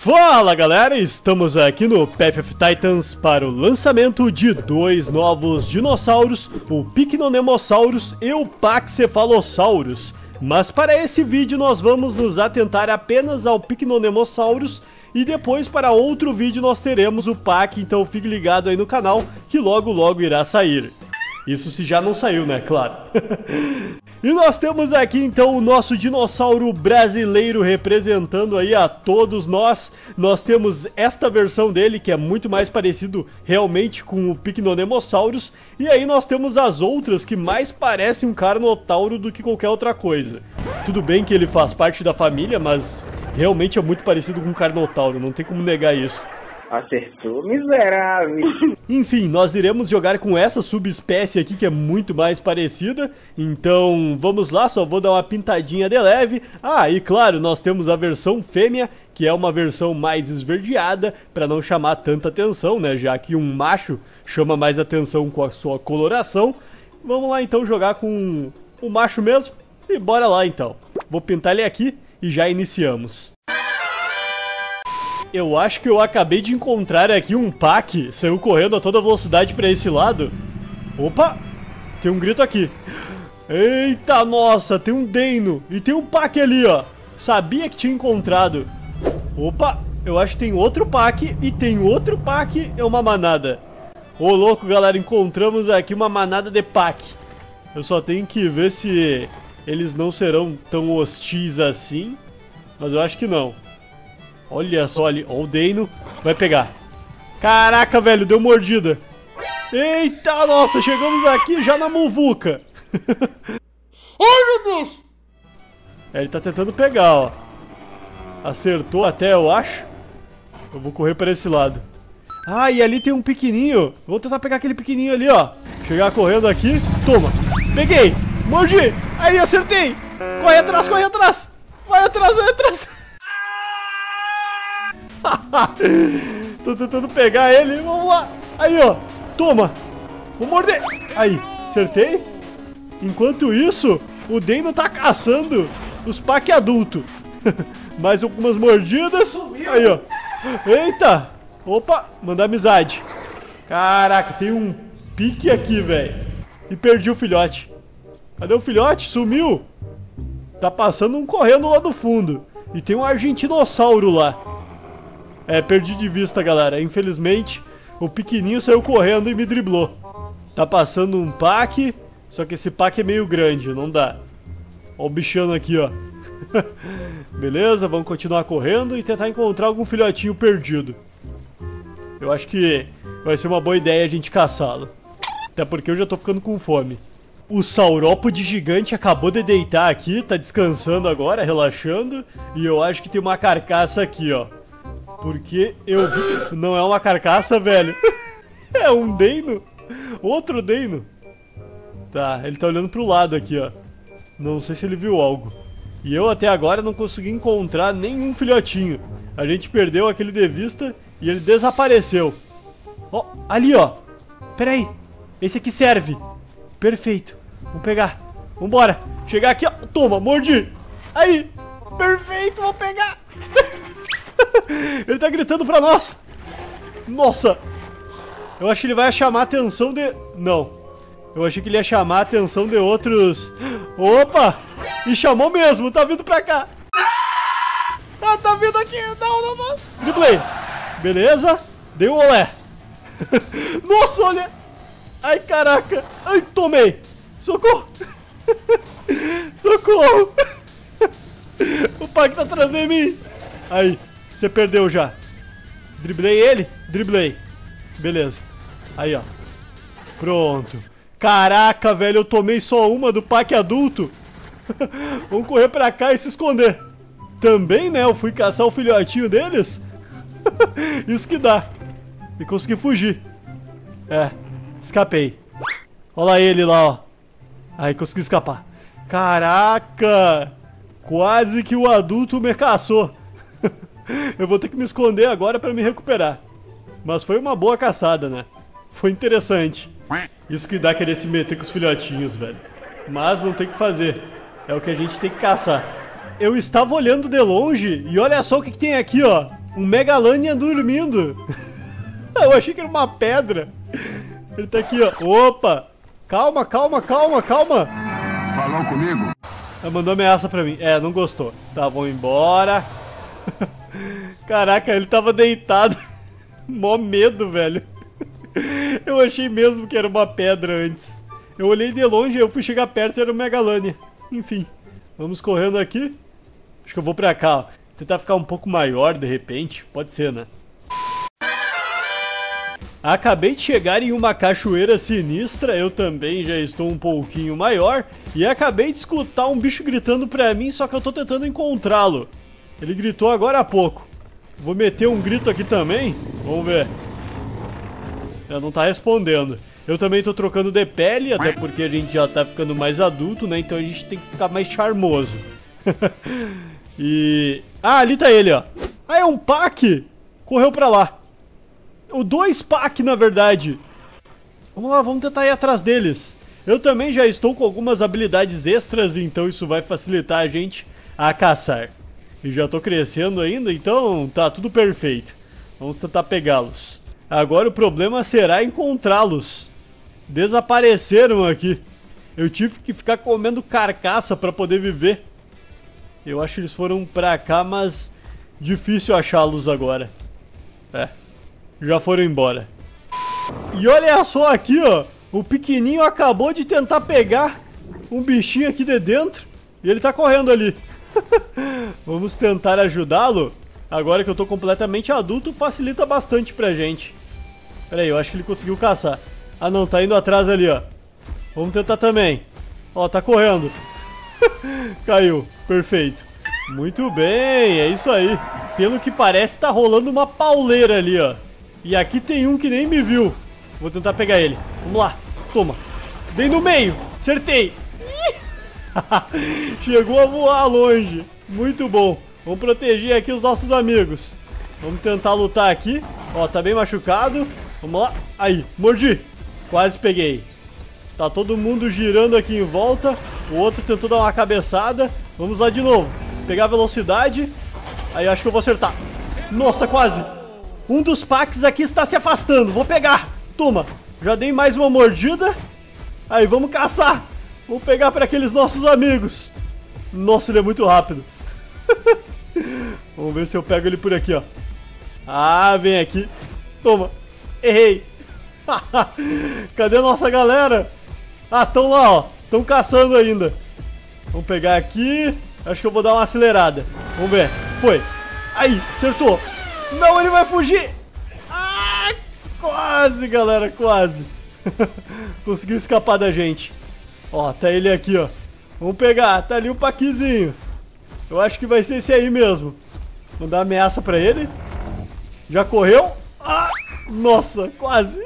Fala galera, estamos aqui no Path of Titans para o lançamento de dois novos dinossauros, o Pycnonemosaurus e o Pachycephalosaurus. Mas para esse vídeo nós vamos nos atentar apenas ao Pycnonemosaurus e depois para outro vídeo nós teremos o Pac, então fique ligado aí no canal que logo logo irá sair. Isso se já não saiu, né? Claro. E nós temos aqui então o nosso dinossauro brasileiro representando aí a todos nós. Nós temos esta versão dele que é muito mais parecido realmente com o Pycnonemosaurus. E aí nós temos as outras que mais parecem um Carnotauro do que qualquer outra coisa. Tudo bem que ele faz parte da família, mas realmente é muito parecido com um Carnotauro, não tem como negar isso. Acertou, miserável. Enfim, nós iremos jogar com essa subespécie aqui que é muito mais parecida. Então, vamos lá, só vou dar uma pintadinha de leve. Ah, e claro, nós temos a versão fêmea, que é uma versão mais esverdeada, para não chamar tanta atenção, né? Já que um macho chama mais atenção com a sua coloração. Vamos lá então jogar com o macho mesmo. E bora lá então. Vou pintar ele aqui e já iniciamos. Eu acho que eu acabei de encontrar aqui um Pac, saiu correndo a toda velocidade pra esse lado. Opa, tem um grito aqui. Eita, nossa, tem um Deino e tem um Pac ali, ó. Sabia que tinha encontrado. Opa, eu acho que tem outro Pac e tem outro Pac, é uma manada. Ô louco, galera, encontramos aqui uma manada de Pac. Eu só tenho que ver se eles não serão tão hostis assim, mas eu acho que não. Olha só ali, ó, o Deino vai pegar. Caraca, velho, deu mordida. Eita, nossa, chegamos aqui já na muvuca. Ai, meu Deus. Ele tá tentando pegar, ó. Acertou até, eu acho. Eu vou correr para esse lado. Ah, e ali tem um pequenininho. Vou tentar pegar aquele pequenininho ali, ó. Chegar correndo aqui. Toma. Peguei. Mordi. Aí, acertei. Corre atrás, corre atrás. Vai atrás, vai atrás. Tô tentando pegar ele, vamos lá. Aí, ó, toma. Vou morder. Aí, acertei. Enquanto isso, o Deino tá caçando os Pac adulto. Mais algumas mordidas. Aí, ó. Eita. Opa, mandar amizade. Caraca, tem um pique aqui, velho. E perdi o filhote. Cadê o filhote? Sumiu. Tá passando um correndo lá do fundo. E tem um argentinossauro lá. É, perdi de vista, galera. Infelizmente, o pequenininho saiu correndo e me driblou. Tá passando um Pac, só que esse Pac é meio grande, não dá. Ó o bichano aqui, ó. Beleza, vamos continuar correndo e tentar encontrar algum filhotinho perdido. Eu acho que vai ser uma boa ideia a gente caçá-lo. Até porque eu já tô ficando com fome. O saurópode gigante acabou de deitar aqui, tá descansando agora, relaxando. E eu acho que tem uma carcaça aqui, ó. Porque eu vi... Não é uma carcaça, velho. É um Deino. Outro Deino. Tá, ele tá olhando pro lado aqui, ó. Não sei se ele viu algo. E eu até agora não consegui encontrar nenhum filhotinho. A gente perdeu aquele de vista e ele desapareceu. Ó, ali, ó. Pera aí. Esse aqui serve. Perfeito. Vamos pegar. Vambora. Chegar aqui, ó. Toma, mordi. Aí. Perfeito, vou pegar. Ele tá gritando pra nós. Nossa. Eu acho que ele vai chamar a atenção de... Não. Eu achei que ele ia chamar a atenção de outros... Opa. E chamou mesmo. Tá vindo pra cá. Ah, tá vindo aqui. Não, não. Driblei. Beleza. Dei um olé. Nossa, olha. Ai, caraca. Ai, tomei. Socorro. Socorro. O Pac tá atrás de mim. Aí. Você perdeu já. Driblei ele? Driblei. Beleza. Aí, ó. Pronto. Caraca, velho, eu tomei só uma do Pac adulto. Vamos correr pra cá e se esconder. Também, né, eu fui caçar o filhotinho deles. Isso que dá. E consegui fugir. É, escapei. Olha lá ele lá, ó. Aí, consegui escapar. Caraca. Quase que o adulto me caçou. Eu vou ter que me esconder agora pra me recuperar. Mas foi uma boa caçada, né? Foi interessante. Isso que dá querer se meter com os filhotinhos, velho. Mas não tem o que fazer. É o que a gente tem que caçar. Eu estava olhando de longe e olha só o que tem aqui, ó. Um Megalania dormindo. Eu achei que era uma pedra. Ele tá aqui, ó. Opa! Calma, calma, calma, calma. Falou comigo? Ela mandou ameaça pra mim. É, não gostou. Tá, vamos embora. Caraca, ele tava deitado. Mó medo, velho. Eu achei mesmo que era uma pedra antes. Eu olhei de longe, eu fui chegar perto e era um Megalania. Enfim, vamos correndo aqui. Acho que eu vou pra cá, ó. Tentar ficar um pouco maior de repente. Pode ser, né? Acabei de chegar em uma cachoeira sinistra, eu também já estou um pouquinho maior. E acabei de escutar um bicho gritando pra mim, só que eu tô tentando encontrá-lo. Ele gritou agora há pouco. Vou meter um grito aqui também, vamos ver. Ele não tá respondendo. Eu também tô trocando de pele, até porque a gente já tá ficando mais adulto, né? Então a gente tem que ficar mais charmoso. E... ah, ali tá ele, ó. Ah, é um pack! Correu pra lá. O 2 pack, na verdade. Vamos lá, vamos tentar ir atrás deles. Eu também já estou com algumas habilidades extras, então isso vai facilitar a gente a caçar. E já tô crescendo ainda, então tá tudo perfeito. Vamos tentar pegá-los. Agora o problema será encontrá-los. Desapareceram aqui. Eu tive que ficar comendo carcaça para poder viver. Eu acho que eles foram pra cá, mas difícil achá-los agora. É, já foram embora. E olha só aqui, ó. O pequenininho acabou de tentar pegar um bichinho aqui de dentro. E ele tá correndo ali. Vamos tentar ajudá-lo. Agora que eu tô completamente adulto, facilita bastante pra gente. Pera aí, eu acho que ele conseguiu caçar. Ah não, tá indo atrás ali, ó. Vamos tentar também. Ó, tá correndo. Caiu, perfeito. Muito bem, é isso aí. Pelo que parece, tá rolando uma pauleira ali, ó. E aqui tem um que nem me viu. Vou tentar pegar ele. Vamos lá, toma. Dei no meio, acertei. Chegou a voar longe. Muito bom. Vamos proteger aqui os nossos amigos. Vamos tentar lutar aqui. Ó, tá bem machucado. Vamos lá. Aí, mordi. Quase peguei. Tá todo mundo girando aqui em volta. O outro tentou dar uma cabeçada. Vamos lá de novo. Pegar a velocidade. Aí acho que eu vou acertar. Nossa, quase. Um dos packs aqui está se afastando. Vou pegar. Toma. Já dei mais uma mordida. Aí, vamos caçar. Vou pegar para aqueles nossos amigos. Nossa, ele é muito rápido. Vamos ver se eu pego ele por aqui, ó. Ah, vem aqui. Toma. Errei. Cadê a nossa galera? Ah, estão lá, ó. Estão caçando ainda. Vamos pegar aqui. Acho que eu vou dar uma acelerada. Vamos ver. Foi. Aí, acertou. Não, ele vai fugir. Ah, quase, galera, quase. Conseguiu escapar da gente. Ó, tá ele aqui, ó. Vamos pegar, tá ali o paquizinho. Eu acho que vai ser esse aí mesmo. Vou dar ameaça pra ele. Já correu. Ah, nossa, quase.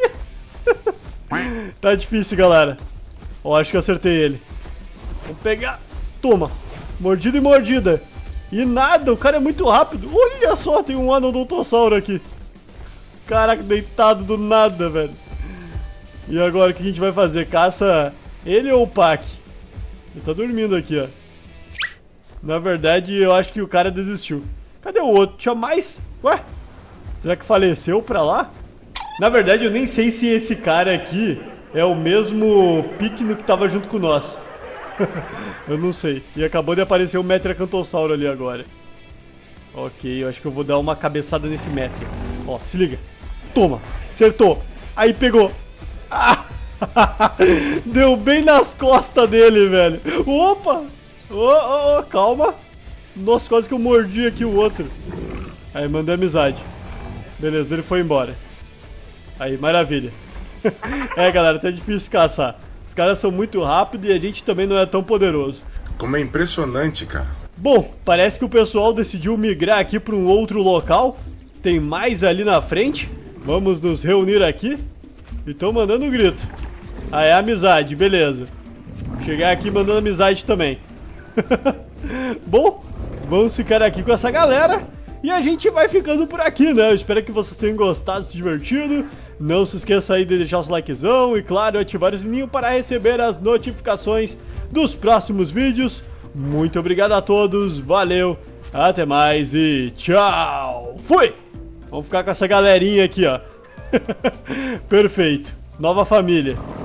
Tá difícil, galera. Ó, acho que eu acertei ele. Vamos pegar. Toma. Mordida e mordida. E nada, o cara é muito rápido. Olha só, tem um Anodontossauro aqui. Caraca, deitado do nada, velho. E agora o que a gente vai fazer? Caça ele ou o Pac? Ele tá dormindo aqui, ó. Na verdade, eu acho que o cara desistiu. Cadê o outro? Tinha mais? Ué? Será que faleceu pra lá? Na verdade, eu nem sei se esse cara aqui é o mesmo Picno que tava junto com nós. Eu não sei. E acabou de aparecer o Metriacantossauro ali agora. Ok, eu acho que eu vou dar uma cabeçada nesse Metria. Ó, se liga. Toma, acertou. Aí pegou. Ah! Deu bem nas costas dele, velho. Opa! Calma. Nossa, quase que eu mordi aqui o outro. Aí, mandei amizade. Beleza, ele foi embora. Aí, maravilha. É, galera, tá difícil caçar. Os caras são muito rápidos e a gente também não é tão poderoso. Como é impressionante, cara. Bom, parece que o pessoal decidiu migrar aqui para um outro local. Tem mais ali na frente. Vamos nos reunir aqui. E estão mandando um grito. Ah, é amizade, beleza. Chegar aqui mandando amizade também. Bom, vamos ficar aqui com essa galera. E a gente vai ficando por aqui, né? Eu espero que vocês tenham gostado, se divertido. Não se esqueça aí de deixar o seu likezão e, claro, ativar o sininho para receber as notificações dos próximos vídeos. Muito obrigado a todos, valeu, até mais e tchau! Fui! Vamos ficar com essa galerinha aqui, ó. Perfeito. Nova família.